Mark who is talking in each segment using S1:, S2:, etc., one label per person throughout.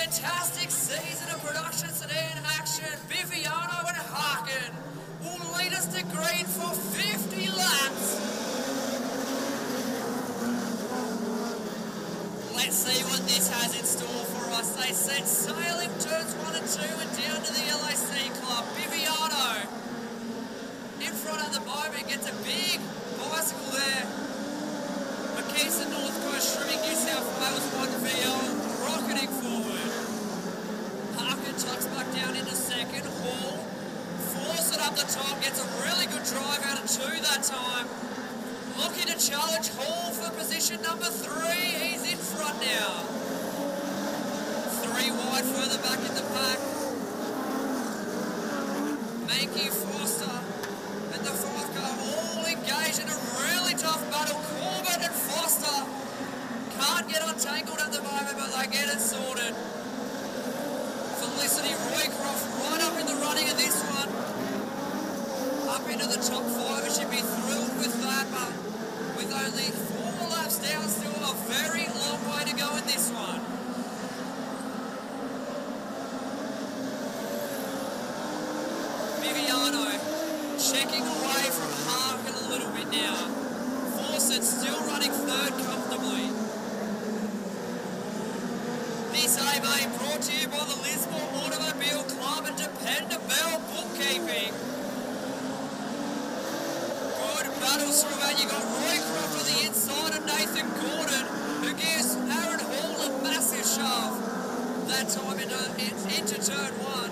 S1: fantastic season of production sedan action, Viviano and Harkin will lead us to green for 50 laps. Let's see what this has in store for us. They set sail in turns 1 and 2 and down to the LAC Club. Viviano in front at the moment gets a big bicycle there. Makisa North Coast trimming New South Wales 1VL, rocketing forward. Harkin tucks back down into second. Hall force it up the top, gets a really good drive out of 2 that time. Looking to challenge Hall for position number 3. He's in front now. 3 wide further back in the pack. Mankey, Forster, and the 5 car all engaged in a really tough battle. Corbett and Foster can't get untangled at the moment, but they get it sorted. Felicity Roycroft right up in the running of this one. Up into the top 5, and she'd be thrilled with that, but with only 4 laps down, still a very long way to go in this one. Viviano checking away from Harkin a little bit now. Fawcett still running 3rd comfortably. This AMA brought to you by the Lismore Automobile Club and Dependable Bookkeeping. Good battles throughout. You got Roycroft on the inside of Nathan Gordon, who gives Aaron Hall a massive shove that time into turn 1.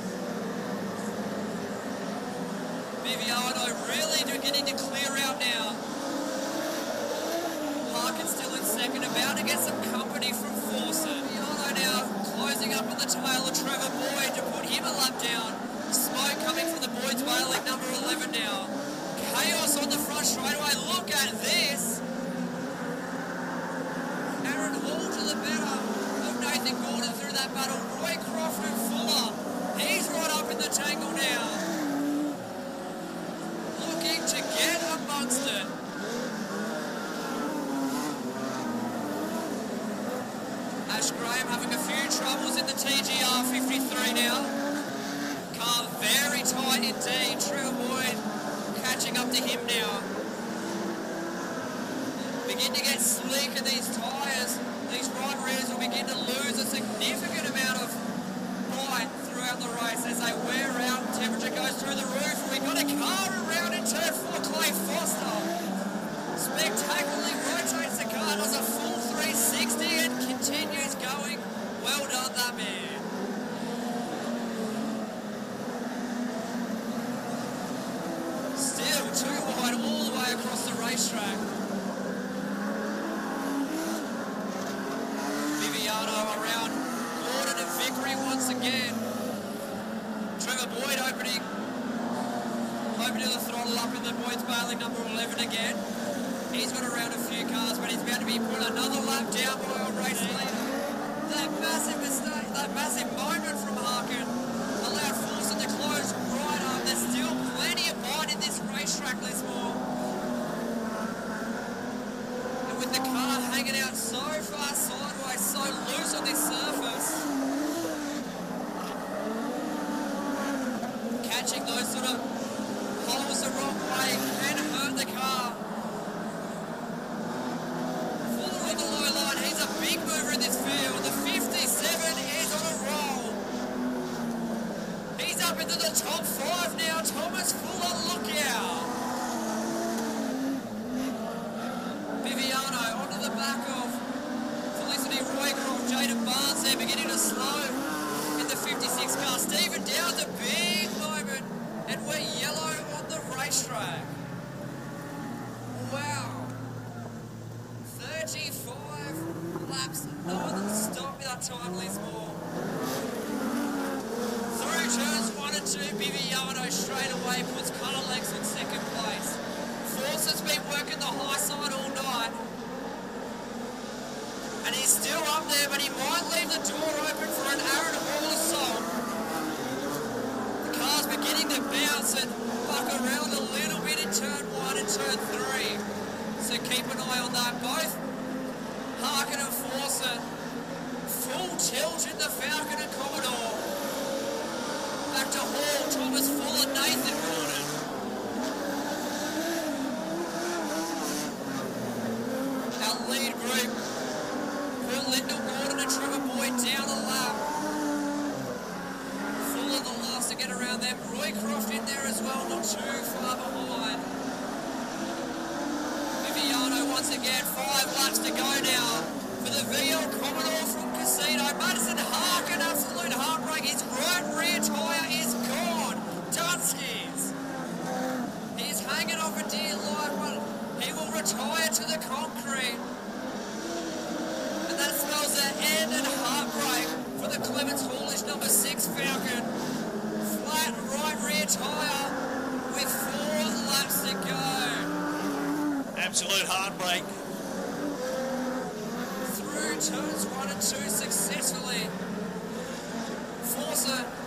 S1: Viviano really beginning to clear out now. Harkin still in second, about to get some company from Fawcett. Viviano now closing up on the tail of Trevor Boyd to put him a lap down. Smoke coming from the Boyd's Whaling, number 11 now. Chaos on the front straightaway. Look at this. Aaron Hall to the better of Nathan Gordon through that battle. Roycroft and Fuller. He's right up in the tangle now. Looking to get amongst it. Ash Graham having a few troubles in the TGR 53 now. Car very tight indeed. Trevor Boyd catching up to him now. Begin to get sleek in these tyres. These right rears will begin to lose a significant amount of bite throughout the race as they wear out. Temperature goes through the roof. We've got a car around in turn 4. Clay Foster spectacularly rotates the car, does a full 360 and continues going. Well done, that man. Still 2 wide all the way across the racetrack. Viviano around Gordon and Vickery once again. Trevor Boyd opening the throttle up in the Boyd's Bailey, number 11 again. He's got around a few cars, but he's about to be put another lap down by a race leader. That massive mistake, that massive moment from Harkin allowed Fawcett to close right up. There's still plenty of bite in this racetrack, Lismore. And with the car hanging out so far sideways, so loose on this surface, catching those sort of holes the wrong way can hurt the car. Fuller on the low line, he's a big mover in this field. The 57 is on a roll. He's up into the top 5 now. Thomas Fuller, look out. Viviano onto the back of Felicity Roycroft. Jaden Barnes there beginning to slow in the 56 car. Stephen Downs, a big moment, and we're yellow on the racetrack. Wow. 35 laps, no one stop that time, Lismore. Through turns 1 and 2, Viviano straight away puts Connor Lex in second place. Fawcett's been working the high side all night. And he's still up there, but he might leave the door open for an Aaron Hall assault. The car's beginning to bounce and buck around a little bit in turn 1 and turn 3. So keep an eye on that. Both Harkin and Fawcett full tilt in the Falcon and Commodore. Back to Hall, Thomas Full and Nathan Gordon. Our lead group, Paul Lyndall Gordon and Trevor Boyd down the lap. Full of the last to get around them. Roycroft in there as well, not too far behind. Viviano once again, 5 laps to go now for the VL Commodore from Casino. Madison Hark, an absolute heartbreak. His right rear tyre is gone. Dunskies. He's hanging off a dear life, but he will retire to the concrete. And that spells the end and heartbreak for the Clements Haulage number 6 Falcon. Flat right rear tyre with 4 laps to go.
S2: Absolute heartbreak.
S1: Through turns 1 and 2 successfully. Forcer